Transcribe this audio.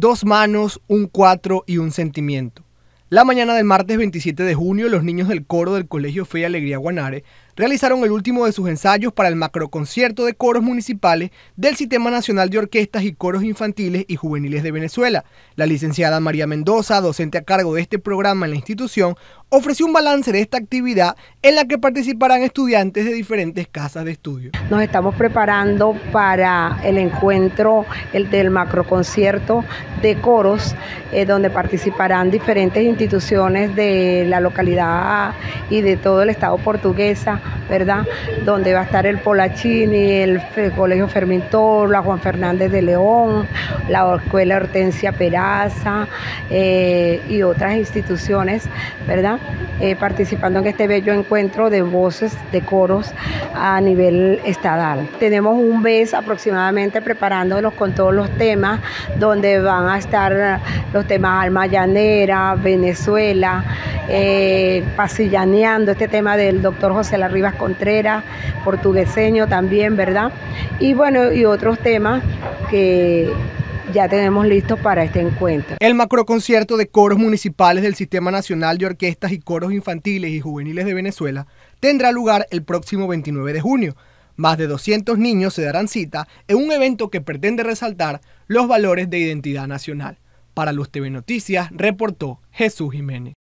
Dos manos, un cuatro y un sentimiento. La mañana del martes 27 de junio, los niños del coro del Colegio Fe y Alegría Guanare realizaron el último de sus ensayos para el macroconcierto de coros municipales del Sistema Nacional de Orquestas y Coros Infantiles y Juveniles de Venezuela. La licenciada María Mendoza, docente a cargo de este programa en la institución, ofreció un balance de esta actividad en la que participarán estudiantes de diferentes casas de estudio. Nos estamos preparando para el encuentro del macroconcierto de coros, donde participarán diferentes instituciones de la localidad y de todo el estado portuguesa, ¿verdad? Donde va a estar el Polachini, el Colegio Fermín Toro, la Juan Fernández de León, la Escuela Hortensia Peraza y otras instituciones, ¿verdad? Participando en este bello encuentro de voces de coros a nivel estadal. Tenemos un mes aproximadamente preparándonos con todos los temas, donde van a estar los temas Alma Llanera, Venezuela, Pasillaneando, este tema del doctor José Larribas Contreras, portugueseño también, ¿verdad? Y bueno, y otros temas que ya tenemos listos para este encuentro. El macroconcierto de coros municipales del Sistema Nacional de Orquestas y Coros Infantiles y Juveniles de Venezuela tendrá lugar el próximo 29 de junio. Más de 200 niños se darán cita en un evento que pretende resaltar los valores de identidad nacional. Para Luz TV Noticias, reportó Jesús Jiménez.